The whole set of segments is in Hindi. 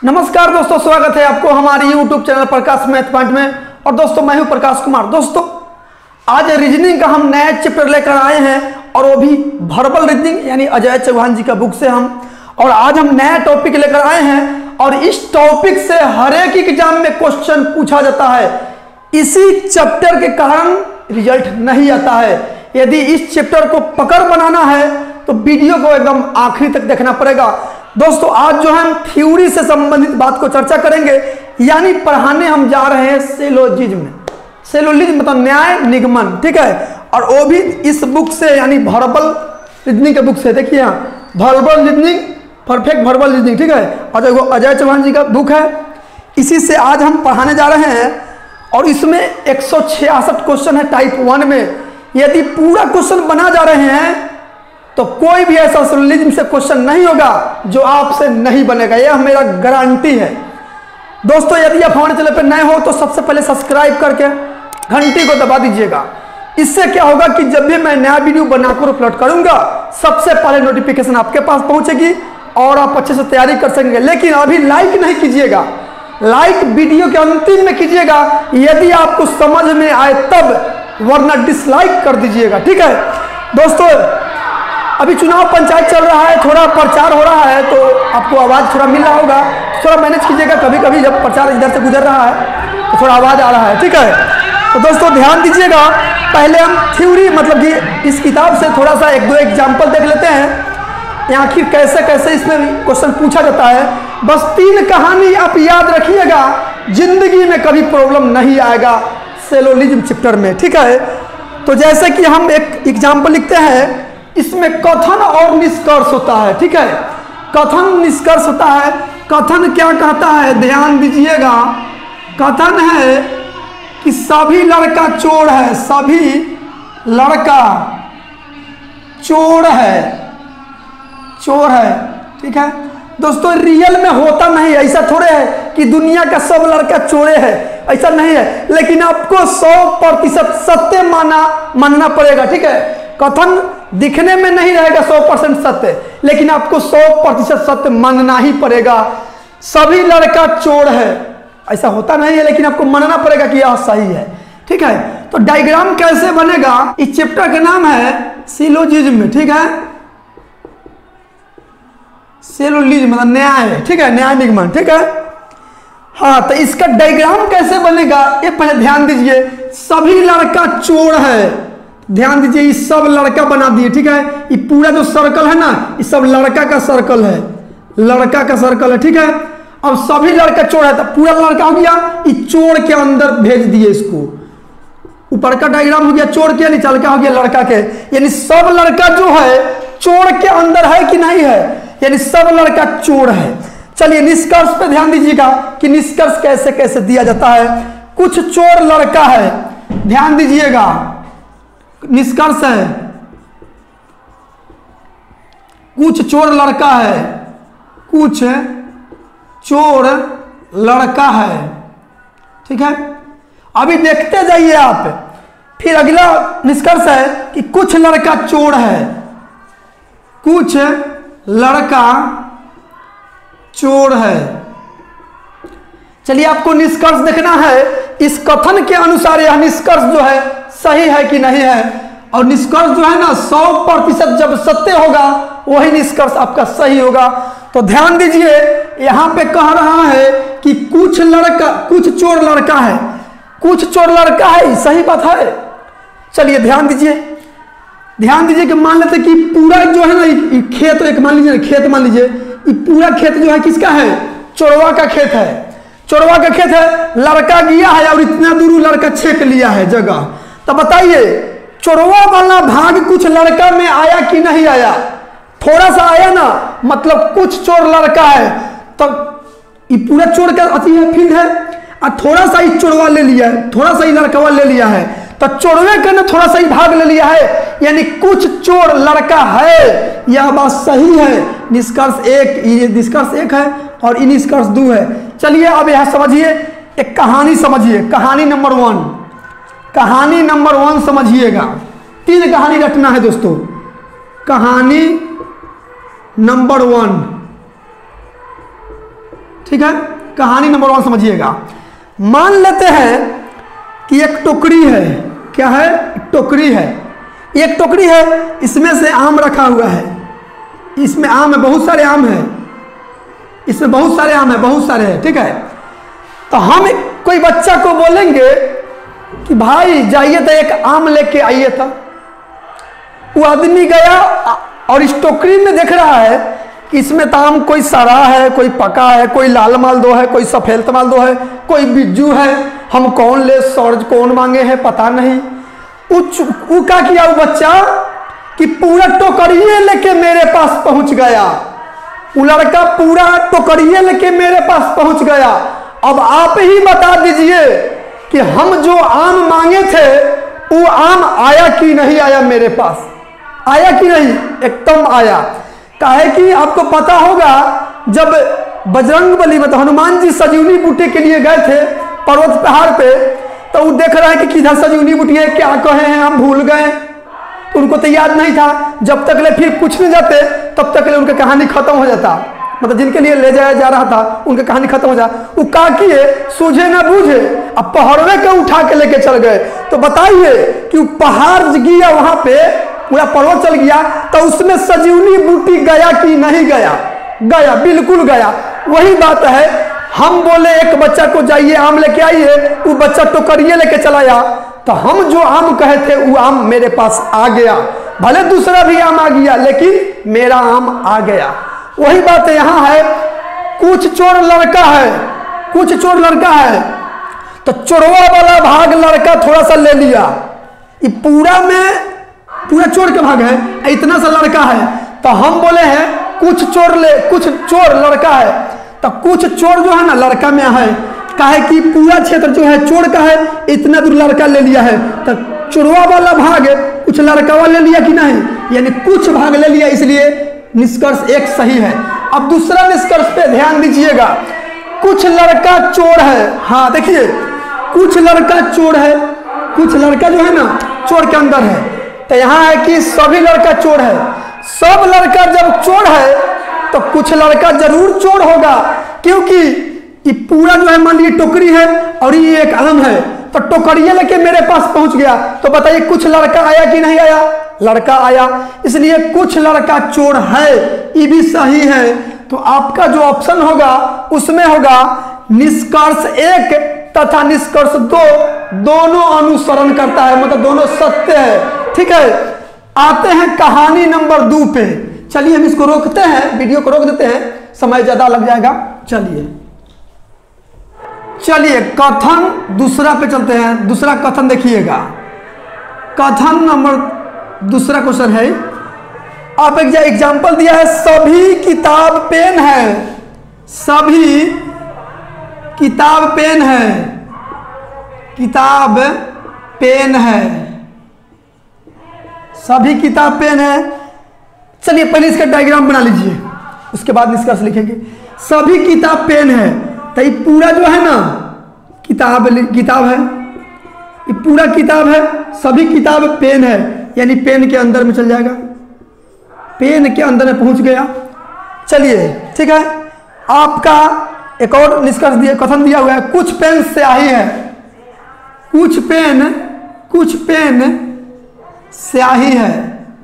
नमस्कार दोस्तों, स्वागत है आपको हमारे YouTube channel Prakash math point में। और दोस्तों मैं हूं प्रकाश कुमार। दोस्तों आज रीजनिंग का हम नया चैप्टर लेकर आए हैं और वो भी वर्बल रीजनिंग यानी अजय चौहान जी का बुक से और आज हम नया टॉपिक लेकर आए हैं और इस टॉपिक से हर एक एग्जाम में क्वेश्चन पूछा जाता है। इसी चैप्टर के कारण रिजल्ट नहीं आता है। यदि इस चैप्टर को पकड़ बनाना है तो वीडियो को एकदम आखिरी तक देखना पड़ेगा। दोस्तों आज जो है हम थ्योरी से संबंधित बात को चर्चा करेंगे, यानी पढ़ाने हम जा रहे हैं सिलोजिज्म। सिलोजिज्म मतलब न्याय निगमन, ठीक है। और वो भी इस बुक से यानी वर्बल रीजनिंग के बुक से। देखिए यहाँ verbal reasoning, perfect verbal reasoning, ठीक है। और जो अजय चौहान जी का बुक है इसी से आज हम पढ़ाने जा रहे हैं। और इसमें 166 क्वेश्चन है टाइप 1 में। यदि पूरा क्वेश्चन बना जा रहे हैं तो कोई भी ऐसा सिलोजिज्म से क्वेश्चन नहीं होगा जो आपसे नहीं बनेगा, यह मेरा गारंटी है। दोस्तों यदि आप हमारे चैनल पर नए हो तो सबसे पहले सब्सक्राइब करके घंटी को दबा दीजिएगा। इससे क्या होगा कि जब भी मैं नया वीडियो बनाकर अपलोड करूंगा सबसे पहले नोटिफिकेशन आपके पास पहुंचेगी और आप अच्छे से तैयारी कर सकेंगे। लेकिन अभी लाइक नहीं कीजिएगा, लाइक वीडियो के अंतिम में कीजिएगा यदि आपको समझ में आए तब, वरना डिसलाइक कर दीजिएगा, ठीक है। दोस्तों अभी चुनाव पंचायत चल रहा है, थोड़ा प्रचार हो रहा है तो आपको आवाज़ थोड़ा मिल रहा होगा, थोड़ा मैनेज कीजिएगा। कभी कभी जब प्रचार इधर से गुजर रहा है तो थोड़ा आवाज़ आ रहा है, ठीक है। तो दोस्तों ध्यान दीजिएगा। पहले हम थ्योरी मतलब कि इस किताब से थोड़ा सा एक दो एग्जाम्पल देख लेते हैं, आखिर कैसे कैसे इसमें क्वेश्चन पूछा जाता है। बस 3 कहानी आप याद रखिएगा, जिंदगी में कभी प्रॉब्लम नहीं आएगा सिलोजिज्म चैप्टर में, ठीक है। तो जैसे कि हम एक एग्जाम्पल लिखते हैं, इसमें कथन और निष्कर्ष होता है, ठीक है। कथन निष्कर्ष होता है। कथन क्या कहता है, ध्यान दीजिएगा। कथन है कि सभी लड़का चोर है, सभी लड़का चोर है, चोर है, ठीक है। दोस्तों रियल में होता नहीं, ऐसा थोड़े है कि दुनिया का सब लड़का चोरे है, ऐसा नहीं है। लेकिन आपको 100% सत्य मानना पड़ेगा, ठीक है। कथन दिखने में नहीं रहेगा 100% सत्य, लेकिन आपको 100% सत्य मानना ही पड़ेगा। सभी लड़का चोर है, ऐसा होता नहीं है, लेकिन आपको मानना पड़ेगा कि यह सही है, ठीक है। तो डायग्राम कैसे बनेगा, इस चैप्टर का नाम है सिलोजिज्म, ठीक है। सिलोजिज्म मतलब न्याय, ठीक है, न्याय निगमन, ठीक है। हाँ तो इसका डायग्राम कैसे बनेगा ये पहले ध्यान दीजिए। सभी लड़का चोर है, ध्यान दीजिए, ये सब लड़का बना दिए, ठीक है। ये पूरा जो सर्कल है ना, ये सब लड़का का सर्कल है, लड़का का सर्कल है, ठीक है। अब सभी लड़का चोर है तो पूरा लड़का हो गया, ये चोर के अंदर भेज दिए इसको। ऊपर का डायग्राम हो गया चोर के, नीचे का हो गया लड़का के, यानी सब लड़का जो है चोर के अंदर है कि नहीं है, यानी सब लड़का चोर है। चलिए निष्कर्ष पे ध्यान दीजिएगा कि निष्कर्ष कैसे कैसे दिया जाता है। कुछ चोर लड़का है, ध्यान दीजिएगा, निष्कर्ष है कुछ चोर लड़का है, कुछ चोर लड़का है, ठीक है। अभी देखते जाइए आप। फिर अगला निष्कर्ष है कि कुछ लड़का चोर है, कुछ लड़का चोर है। चलिए आपको निष्कर्ष देखना है, इस कथन के अनुसार यह निष्कर्ष जो है सही है कि नहीं है। और निष्कर्ष जो है ना 100% जब सत्य होगा वही निष्कर्ष आपका सही होगा। तो ध्यान दीजिए यहां पे कह रहा है कि कुछ चोर लड़का है, कुछ चोर लड़का है, सही बात है। चलिए ध्यान दीजिए कि मान लेते कि पूरा जो है ना खेत, एक मान लीजिए खेत, मान लीजिए ये पूरा खेत जो है किसका है, चोरवा का खेत है, चोरवा का खेत है। लड़का गया है और इतना दूर लड़का छेक लिया है जगह। तो बताइए चोरवा वाला भाग कुछ लड़का में आया कि नहीं आया, थोड़ा सा आया ना, मतलब कुछ चोर लड़का है। तो ये पूरा चोर का अति है, फील्ड है, और थोड़ा सा ही चोरवा ले लिया है, थोड़ा सा ही लड़कवा ले लिया है, तो चोरवे का ने थोड़ा सा ही भाग ले लिया है, यानी कुछ चोर लड़का है। यह बात सही है। निष्कर्ष एक, ये निष्कर्ष 1 है और ये निष्कर्ष 2 है। चलिए अब यह समझिए, एक कहानी समझिए, कहानी नंबर 1, कहानी नंबर 1 समझिएगा। 3 कहानी रटना है दोस्तों। कहानी नंबर 1, ठीक है, कहानी नंबर 1 समझिएगा। मान लेते हैं कि एक टोकरी है, क्या है, टोकरी है, एक टोकरी है, इसमें से आम रखा हुआ है, इसमें आम है, बहुत सारे आम है, इसमें बहुत सारे आम है, बहुत सारे हैं, ठीक है। तो हम कोई बच्चा को बोलेंगे कि भाई जाइए तो एक आम लेके आइए था। वो आदमी गया और इस टोकरी में देख रहा है कि इसमें तो आम कोई सड़ा है, कोई पका है, कोई लाल मालदो है, कोई सफेद मालदो है, कोई बिज्जू है, हम कौन ले, सौरज कौन मांगे हैं पता नहीं। वो क्या किया वो बच्चा कि पूरा टोकरिए लेके मेरे पास पहुंच गया, वो लड़का पूरा टोकरिए लेके मेरे पास पहुंच गया। अब आप ही बता दीजिए कि हम जो आम मांगे थे वो आम आया कि नहीं आया, मेरे पास आया कि नहीं, एकदम आया। काहे कि आपको पता होगा जब बजरंगबली मतलब हनुमान जी सजीवनी बूटी के लिए गए थे पर्वत पहाड़ पे, तो वो देख रहे हैं कि किधर सजीवनी बूटी है, क्या कहे हैं, हम भूल गए, तो उनको तो याद नहीं था। जब तक ले फिर पूछने जाते तब तक ले उनकी कहानी खत्म हो जाता, मतलब जिनके लिए ले जाया जा रहा था उनकी कहानी खत्म हो जाए। वो का किए सूझे ना बूझे, अब पहाड़वे के उठा के लेके चल गए। तो बताइए कि वो पहाड़ गया, वहां पे पूरा पर्वत चल गया, तो उसमें सजीवनी बूटी गया कि नहीं गया, गया, बिल्कुल गया। वही बात है, हम बोले एक बच्चा को जाइए आम लेके आइए, वो बच्चा टोकरिए लेके चलाया, तो हम जो आम कहे थे वो आम मेरे पास आ गया। भले दूसरा भी आम आ गया लेकिन मेरा आम आ गया। वही बात यहां है, कुछ चोर लड़का है, कुछ चोर लड़का है, तो चोरवा वाला भाग लड़का थोड़ा सा ले लिया, ये पूरा में पूरा चोर का भाग है, इतना सा लड़का है। तो हम बोले हैं कुछ चोर ले, कुछ चोर लड़का है, तो कुछ चोर जो है ना लड़का में है, काहे कि पूरा क्षेत्र जो है चोर का है, इतना दूर लड़का ले लिया है, तो चोरवा वाला भाग कुछ लड़का वाला ले लिया कि नहीं, यानी कुछ भाग ले लिया, इसलिए निष्कर्ष एक सही है। अब दूसरा निष्कर्ष पे ध्यान दीजिएगा, कुछ लड़का चोर है, हाँ देखिए कुछ लड़का चोर है, कुछ लड़का जो है ना चोर के अंदर है, तो यहाँ है कि सभी लड़का चोर है। सब लड़का जब चोर है तो कुछ लड़का जरूर चोर होगा, क्योंकि ये पूरा जो है मान लीजिए टोकरी है और ये एक आम है, तो टोकरिया लेके मेरे पास पहुंच गया, तो बताइए कुछ लड़का आया कि नहीं आया, लड़का आया, इसलिए कुछ लड़का चोर है, ये भी सही है। तो आपका जो ऑप्शन होगा उसमें होगा निष्कर्ष 1 तथा निष्कर्ष 2 दोनों अनुसरण करता है, मतलब दोनों सत्य है, ठीक है। आते हैं कहानी नंबर 2 पे। चलिए हम इसको रोकते हैं, वीडियो को रोक देते हैं, समय ज्यादा लग जाएगा। चलिए कथन दूसरा पे चलते हैं। दूसरा कथन देखिएगा, कथन नंबर दूसरा क्वेश्चन है, आप एक एग्जाम्पल दिया है, सभी किताब पेन है, सभी किताब पेन है, किताब पेन है, सभी किताब पेन है। चलिए पहले इसका डायग्राम बना लीजिए, उसके बाद निष्कर्ष लिखेंगे। सभी किताब पेन है, तो ये पूरा जो है ना किताब है, ये पूरा किताब है, सभी किताब पेन है, यानी पेन के अंदर में चल जाएगा, पेन के अंदर में पहुंच गया। चलिए ठीक है, आपका एक और निष्कर्ष दिया, कथन दिया हुआ है, कुछ पेन स्याही है, कुछ पेन स्याही है,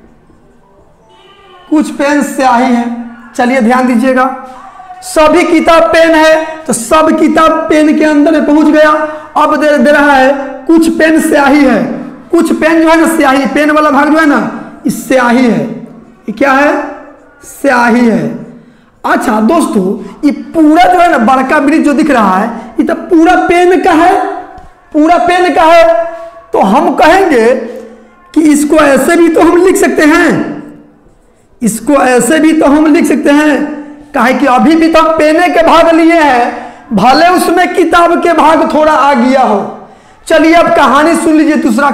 कुछ पेन स्याही है। चलिए ध्यान दीजिएगा, सभी किताब पेन है, तो सब किताब पेन के अंदर में पहुंच गया। अब दे रहा है कुछ पेन स्याही है, कुछ पेन जो है ना स्याही, पेन वाला भाग जो है ना इस स्याही है, ये क्या है, स्याही है। अच्छा दोस्तों, ये पूरा जो है ना बड़का ब्रिज जो दिख रहा है, ये तो पूरा पेन का है, पूरा पेन का है। तो हम कहेंगे कि इसको ऐसे भी तो हम लिख सकते हैं, इसको ऐसे भी तो हम लिख सकते हैं, काहे कि अभी भी तो हम पेने के भाग लिए हैं, भले उसमें किताब के भाग थोड़ा आ गया हो। चलिए अब कहानी सुन लीजिए, दूसरा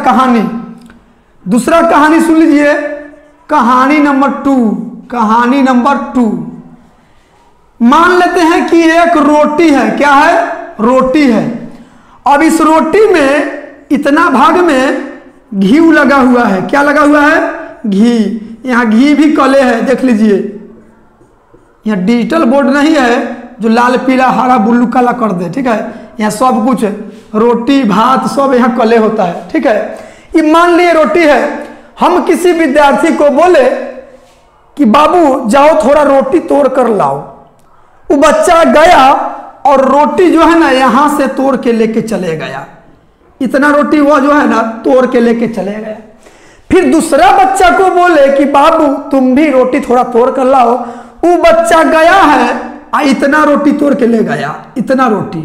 कहानी सुन लीजिए, कहानी नंबर 2, कहानी नंबर 2। मान लेते हैं कि एक रोटी है, क्या है, रोटी है। अब इस रोटी में इतना भाग में घी लगा हुआ है, क्या लगा हुआ है, घी। यहाँ घी भी कले है, देख लीजिए, यहाँ डिजिटल बोर्ड नहीं है, जो लाल पीला हरा ब्लू काला कर दे, ठीक है। यहाँ सब कुछ रोटी भात सब यहाँ कले होता है, ठीक है। ये मान लिए रोटी है, हम किसी विद्यार्थी को बोले कि बाबू जाओ थोड़ा रोटी तोड़ कर लाओ, वो बच्चा गया और रोटी जो है ना यहां से तोड़ के लेके चले गया, इतना रोटी वो जो है ना तोड़ के लेके चले गया। फिर दूसरा बच्चा को बोले कि बाबू तुम भी रोटी थोड़ा तोड़ कर लाओ, वो बच्चा गया है इतना रोटी तोड़ के ले गया, इतना रोटी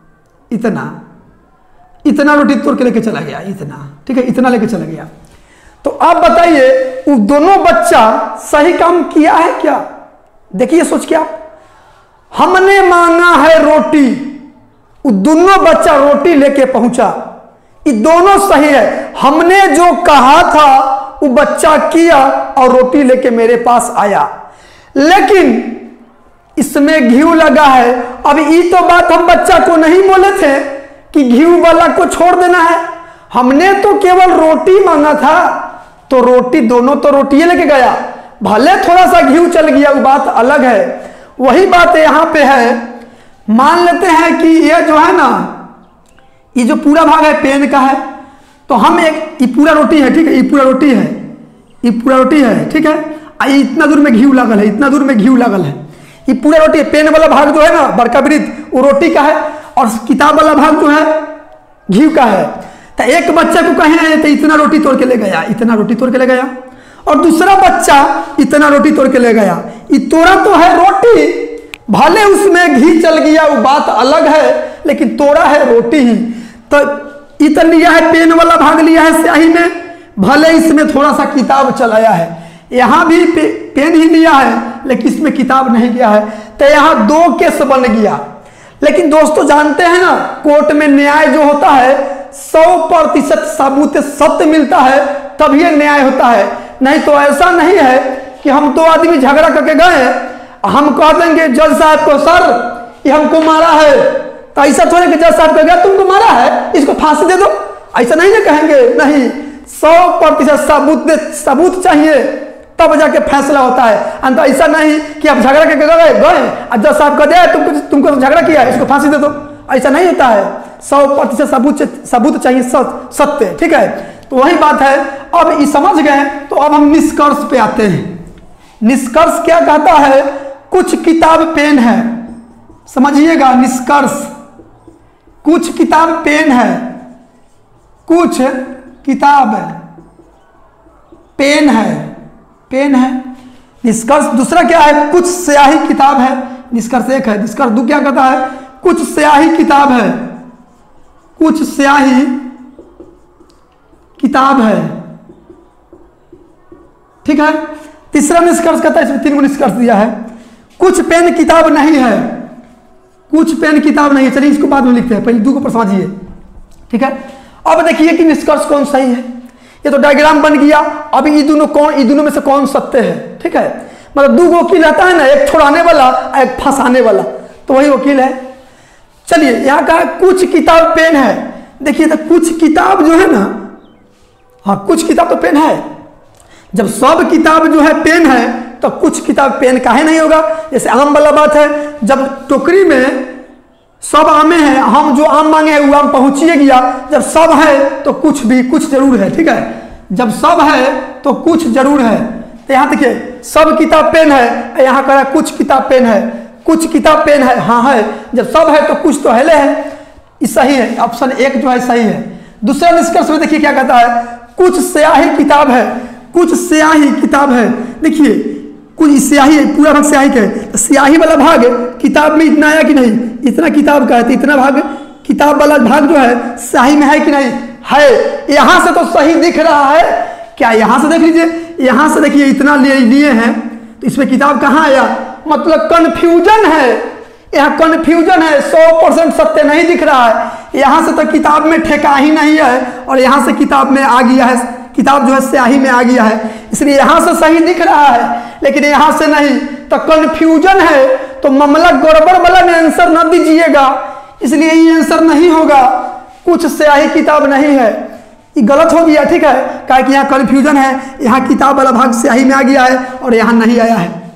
इतना रोटी तोड़ के लेके चला गया, इतना, ठीक है, इतना लेके चला गया। तो आप बताइए वो दोनों बच्चा सही काम किया है क्या? देखिए सोच क्या, हमने मांगा है रोटी, वो दोनों बच्चा रोटी लेके पहुंचा, ये दोनों सही है। हमने जो कहा था वो बच्चा किया और रोटी लेके मेरे पास आया, लेकिन इसमें घी लगा है। अब ये तो बात हम बच्चा को नहीं बोले थे कि घी वाला को छोड़ देना है, हमने तो केवल रोटी मांगा था, तो रोटी दोनों तो रोटी लेके गया, भले थोड़ा सा घी चल गया वो बात अलग है। वही बात यहां पे है, मान लेते हैं कि ये जो है ना ये जो पूरा भाग है पेन का है, तो हम एक ये पूरा रोटी है, ठीक है, ये पूरा रोटी है, ये पूरा रोटी है, ठीक है, इतना दूर में घी लगल है, इतना दूर में घी लगल है, ये पूरा रोटी है। पेन वाला भाग जो है ना बड़का वृत्त वो रोटी का है और किताब वाला भाग जो है घी का है। तो एक बच्चा को कहे तो इतना रोटी तोड़ के ले गया, इतना रोटी तोड़ के ले गया, और दूसरा बच्चा इतना रोटी तोड़ के ले गया। ये तोड़ा तो है रोटी, भले उसमें घी चल गया वो बात अलग है, लेकिन तोड़ा है रोटी ही। तो इतना लिया है पेन वाला भाग लिया है स्याही में, भले इसमें थोड़ा सा किताब चलाया है, यहां भी पेन ही लिया है लेकिन इसमें किताब नहीं गया है, तो यहां दो केस बन गया। लेकिन दोस्तों जानते हैं ना कोर्ट में न्याय जो होता है 100% सबूत सत्य मिलता है तभी न्याय होता है, नहीं तो ऐसा नहीं है कि हम दो आदमी झगड़ा करके गए, हम कह देंगे जज साहब को सर ये हमको मारा है, तो ऐसा थोड़े कि जज साहब कहेगा तुमको मारा है इसको फांसी दे दो, ऐसा नहीं ना कहेंगे, नहीं, 100% सबूत चाहिए तब जाके फैसला होता है। अंत ऐसा नहीं कि आप झगड़ा करके गए और जज साहब कह दे तुमको झगड़ा किया है इसको फांसी दे दो, ऐसा नहीं होता है। 100% सबूत चाहिए सत्य, ठीक है। तो वही बात है। अब ये समझ गए तो अब हम निष्कर्ष पे आते हैं। निष्कर्ष क्या कहता है, कुछ किताब पेन है, समझिएगा निष्कर्ष, कुछ किताब पेन है, कुछ किताब पेन है, पेन है। निष्कर्ष दूसरा क्या है, कुछ स्याही किताब है, निष्कर्ष एक है। निष्कर्ष दो क्या कहता है, कुछ स्याही किताब है, कुछ स्याही किताब है, ठीक है। तीसरा निष्कर्ष कहता है, इसमें 3 निष्कर्ष दिया है, कुछ पेन किताब नहीं है, कुछ पेन किताब नहीं है। चलिए इसको बाद में लिखते हैं, पहले 2 को समझिए, ठीक है। अब देखिए कि निष्कर्ष कौन सही है, ये तो डायग्राम बन गया। अब ये दोनों में से कौन सत्य है, ठीक है। मतलब 2 वकील रहता है ना, एक छोड़ाने वाला एक फंसाने वाला, तो वही वकील है। चलिए यहाँ का कुछ किताब पेन है, देखिए तो कुछ किताब जो है ना, हाँ कुछ किताब तो पेन है। जब सब किताब जो है पेन है तो कुछ किताब पेन काहे नहीं होगा। जैसे आम वाला बात है, जब टोकरी में सब आमे हैं, हम जो आम मांगे हैं वो आम पहुंचिए गया, जब सब है तो कुछ जरूर है, ठीक है। जब सब है तो कुछ जरूर है। तो यहाँ देखिए सब किताब पेन है, यहाँ कह रहा है कुछ किताब पेन है, कुछ किताब पेन है, हाँ है। जब सब है तो कुछ तो है, ये सही है, ऑप्शन 1 जो है सही है। दूसरा निष्कर्ष में देखिए क्या कहता है, कुछ स्याही किताब है, कुछ स्याही किताब है। देखिए कुछ स्याही है, पूरा भाग स्याही का है, स्याही वाला भाग किताब में इतना आया कि नहीं, इतना किताब का है, तो इतना भाग किताब वाला भाग जो है स्याही में है कि नहीं है। यहां से तो सही दिख रहा है क्या, यहां से देख लीजिए, यहां से देखिए इतना लिए हैं, तो इसमें किताब कहाँ आया, मतलब कंफ्यूजन है, यहाँ कंफ्यूजन है, 100% सत्य नहीं दिख रहा है। यहां से तो किताब में ठेका ही नहीं है और यहां से किताब में आ गया है, किताब जो है स्याही में आ गया है, इसलिए यहां से सही दिख रहा है, लेकिन यहां से नहीं, तो कंफ्यूजन है। तो मामला गड़बड़ वाला में आंसर न दीजिएगा, इसलिए ये आंसर नहीं होगा, कुछ स्याही किताब नहीं है, ये गलत हो गया, ठीक है। क्या कि यहाँ कंफ्यूजन है, यहाँ किताब वाला भाग स्याही में आ गया है और यहाँ नहीं आया है,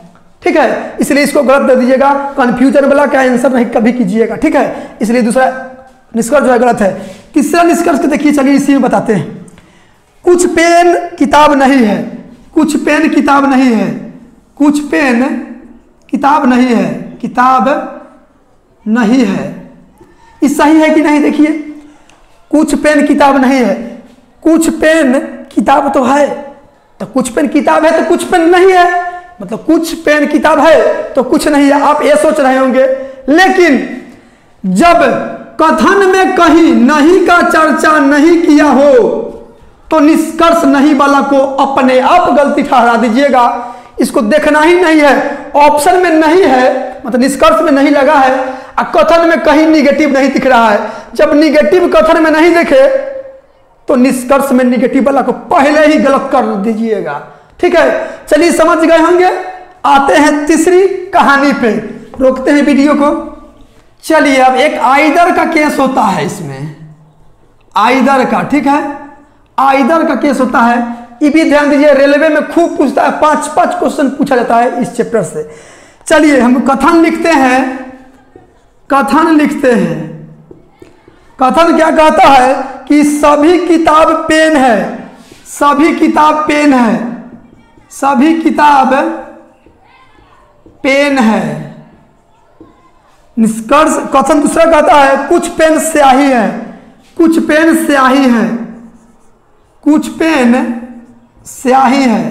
ठीक है, इसलिए इसको गलत दे दीजिएगा। कंफ्यूजन वाला का आंसर नहीं कभी कीजिएगा, ठीक है, इसलिए दूसरा निष्कर्ष जो है गलत है। तीसरा निष्कर्ष को देखिए, चलिए इसी में बताते हैं। कुछ पेन किताब नहीं है, कुछ पेन किताब नहीं है, कुछ पेन किताब नहीं है, किताब नहीं है, ये सही है कि नहीं? देखिए, कुछ पेन किताब नहीं है, कुछ पेन किताब तो है, तो कुछ पेन किताब है तो कुछ पेन नहीं है, मतलब कुछ पेन किताब है तो कुछ नहीं है। आप ये सोच रहे होंगे, लेकिन जब कथन में कहीं नहीं का चर्चा नहीं किया हो तो निष्कर्ष नहीं वाला को अपने आप गलती ठहरा दीजिएगा। इसको देखना ही नहीं है, ऑप्शन में नहीं है, मतलब निष्कर्ष में नहीं लगा है, और कथन में कहीं निगेटिव नहीं दिख रहा है। जब निगेटिव कथन में नहीं देखे तो निष्कर्ष में निगेटिव वाला को पहले ही गलत कर दीजिएगा, ठीक है। चलिए समझ गए होंगे। आते हैं तीसरी कहानी पे, रोकते हैं वीडियो को। चलिए, अब एक आइदर का केस होता है इसमें, आइदर का, ठीक है, आइदर का केस होता है। ये भी ध्यान दीजिए, रेलवे में खूब पूछता है, 5-5 क्वेश्चन पूछा जाता है इस चैप्टर से। चलिए हम कथन लिखते हैं, कथन लिखते हैं। कथन क्या कहता है कि सभी किताब पेन है, सभी किताब पेन है, सभी किताब पेन है। निष्कर्ष कथन दूसरा कहता है कुछ पेन स्याही है, कुछ पेन स्याही है, कुछ पेन स्याही है,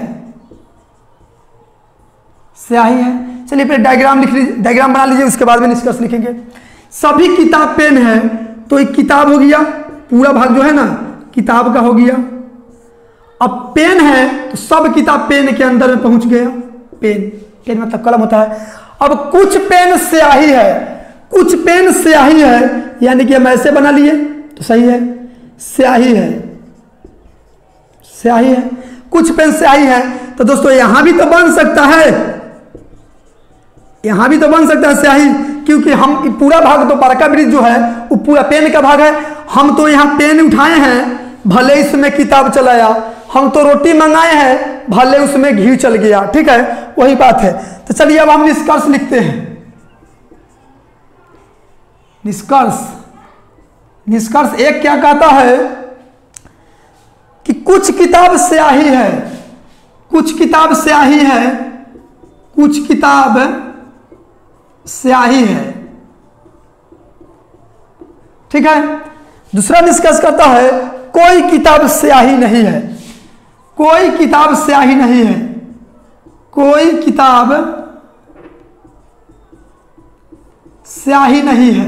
स्याही है। चलिए फिर डायग्राम लिख लीजिए, डायग्राम बना लीजिए, उसके बाद में निष्कर्ष लिखेंगे। सभी किताब पेन है, तो एक किताब हो गया, पूरा भाग जो है ना किताब का हो गया। अब पेन है तो सब किताब पेन के अंदर में पहुंच गया, पेन, पेन मतलब कलम होता है। अब कुछ पेन स्याही है, कुछ पेन स्याही है, यानी कि हम ऐसे बना लिए तो सही है, स्याही है, स्याही है, कुछ पेन स्याही है। तो दोस्तों यहां भी तो बन सकता है, यहां भी तो बन सकता है स्याही, क्योंकि हम पूरा भाग तो बड़का ब्रिज जो है वो पूरा पेन का भाग है। हम तो यहां पेन उठाए हैं, भले इसमें किताब चलाया, हम तो रोटी मंगाए हैं, भले उसमें घी चल गया, ठीक है, वही बात है। तो चलिए अब हम निष्कर्ष लिखते हैं। निष्कर्ष, निष्कर्ष एक क्या कहता है कि कुछ किताब स्याही है, कुछ किताब स्याही है, कुछ किताब स्याही है, ठीक है। दूसरा निष्कर्ष करता है कोई किताब स्याही नहीं है, कोई किताब स्याही नहीं है, कोई किताब स्याही नहीं है,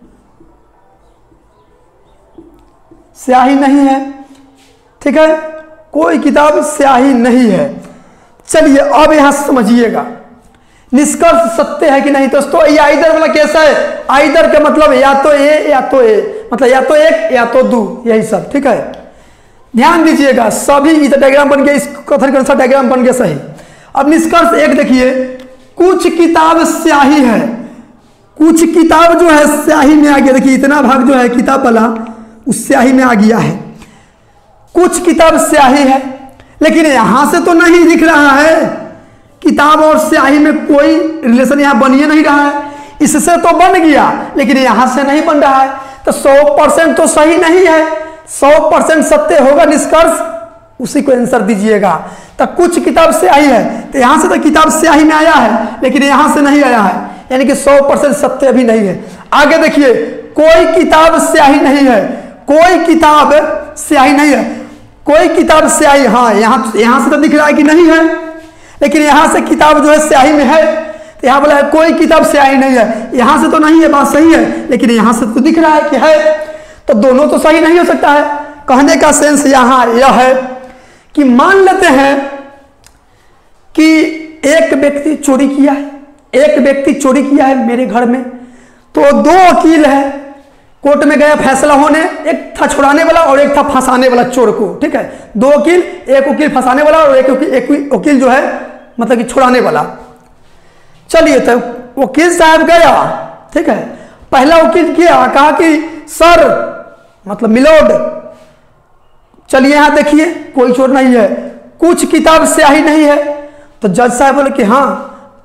स्याही नहीं है, ठीक है, कोई किताब स्याही नहीं है। चलिए अब यहां समझिएगा निष्कर्ष सत्य है कि नहीं। दोस्तों ये आइदर वाला कैसा है, आइदर का मतलब या तो ए या तो ए, मतलब या तो एक या तो दो, यही सब, ठीक है। ध्यान दीजिएगा, सभी इधर डायग्राम बन गया, इस कथन के अनुसार डायग्राम बन गया सही। अब निष्कर्ष एक देखिए, कुछ किताब स्याही है, कुछ किताब जो है स्याही में आ गया, देखिए इतना भाग जो है किताब वाला उस स्याही में आ गया है, कुछ किताब स्याही है। लेकिन यहां से तो नहीं दिख रहा है, किताब और स्याही में कोई रिलेशन यहां बन ही नहीं रहा है। इससे तो बन गया लेकिन यहां से नहीं बन रहा है, तो 100% तो सही नहीं है, 100% सत्य होगा निष्कर्ष, उसी को आंसर दीजिएगा। तो कुछ किताब स्याही है, तो यहां से तो किताब स्याही में आया है लेकिन यहां से नहीं आया है, यानी कि 100% सत्य भी नहीं है। आगे देखिए, कोई किताब स्याही नहीं है, कोई किताब स्याही नहीं है, कोई किताब स्याही, हाँ यहां से तो दिख रहा है कि नहीं है, लेकिन यहां से किताब जो है स्याही में है, तो यहां बोला है कोई किताब स्याही नहीं है, यहां से तो नहीं है, बात सही है, लेकिन यहां से तो दिख रहा है कि है, तो दोनों तो सही नहीं हो सकता है। कहने का सेंस यहां यह है कि मान लेते हैं कि एक व्यक्ति चोरी किया है, एक व्यक्ति चोरी किया है मेरे घर में, तो 2 वकील है, कोर्ट में गया फैसला होने, एक था छुड़ाने वाला और एक था फंसाने वाला चोर को, ठीक है, 2 वकील, एक वकील फंसाने वाला और एक वकील जो है मतलब कि छुड़ाने वाला। चलिए तो वकील साहब गया, ठीक है, पहला वकील किया, कहा कि सर मतलब मिलोड, चलिए यहां देखिए कोई चोर नहीं है, कुछ किताब स्याही नहीं है, तो जज साहब बोले कि हाँ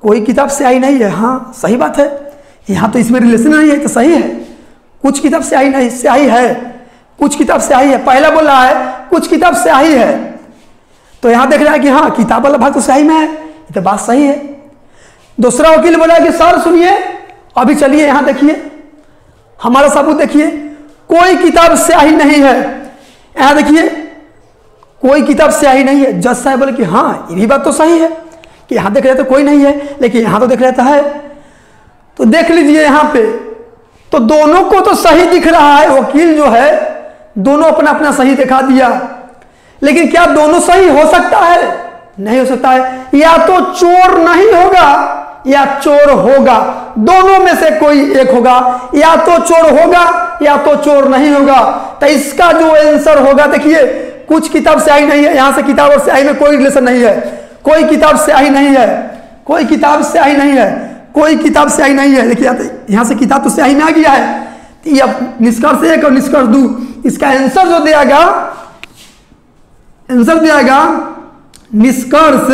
कोई किताब स्याही नहीं है। हाँ सही बात है, यहाँ तो इसमें रिलेशन नहीं है तो सही है। कुछ किताब स्याही नहीं, स्याही है, कुछ किताब स्याही है। पहला बोल रहा है कुछ किताब स्याही है, तो यहाँ देख रहा है कि हाँ किताब वाला भाग तो स्याही में है, ये तो बात सही है। दूसरा वकील बोला कि सर सुनिए, अभी चलिए यहाँ देखिए हमारा सबूत देखिए, कोई किताब स्याही नहीं है। यहाँ देखिए कोई किताब स्याही नहीं है। जज साहब बोले कि हाँ ये भी बात तो सही है कि यहाँ देख रहे तो कोई नहीं है, लेकिन यहाँ तो देख रहता है। तो देख लीजिए यहाँ पे तो दोनों को तो सही दिख रहा है। वकील जो है दोनों अपना अपना सही दिखा दिया, लेकिन क्या दोनों सही हो सकता है? नहीं हो सकता है। या तो चोर नहीं होगा या चोर होगा, दोनों में से कोई एक होगा। या तो चोर होगा या तो चोर नहीं होगा। तो इसका जो आंसर होगा देखिए, कुछ किताब स्याही नहीं है। यहां से किताब और स्याही में कोई रिलेशन नहीं है। कोई किताब स्याही नहीं है, कोई किताब स्याही नहीं है, कोई किताब स्याही नहीं है। देखिए यहां से किताब तो स्याही में आ गया है। तो ये निष्कर्ष 1 और निष्कर्ष 2, इसका आंसर जो दियागा, आंसर दियागा निष्कर्ष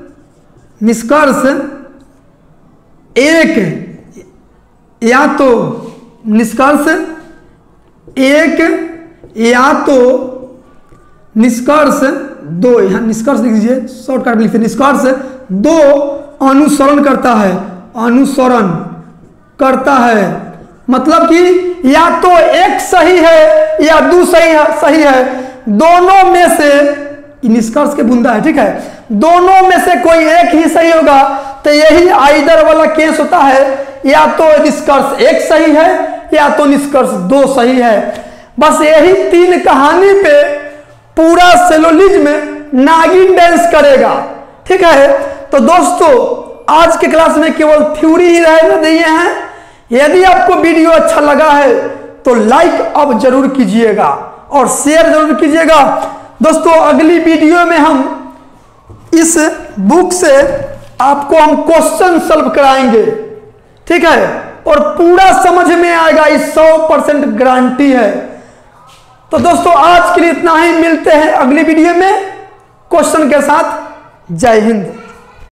1 या तो निष्कर्ष 1 या तो निष्कर्ष 2। यहां निष्कर्ष लिख दीजिए, शॉर्टकट लिखते निष्कर्ष 2 अनुसरण करता है, अनुसरण करता है। मतलब कि या तो एक सही है या 2 सही है, दोनों में से निष्कर्ष के बुंदा है, ठीक है, दोनों में से कोई एक ही सही होगा। तो यही आइदर वाला केस होता है, या तो निष्कर्ष 1 सही है या तो निष्कर्ष 2 सही है। बस यही 3 कहानी पे पूरा सेलोलिज्म नागिन डांस करेगा, ठीक है। तो दोस्तों आज के क्लास में केवल थ्योरी ही रहने दिए हैं। यदि आपको वीडियो अच्छा लगा है तो लाइक अब जरूर कीजिएगा और शेयर जरूर कीजिएगा। दोस्तों अगली वीडियो में हम इस बुक से आपको हम क्वेश्चन सॉल्व कराएंगे, ठीक है, और पूरा समझ में आएगा, इस 100% गारंटी है। तो दोस्तों आज के लिए इतना ही, मिलते हैं अगली वीडियो में क्वेश्चन के साथ। जय हिंद।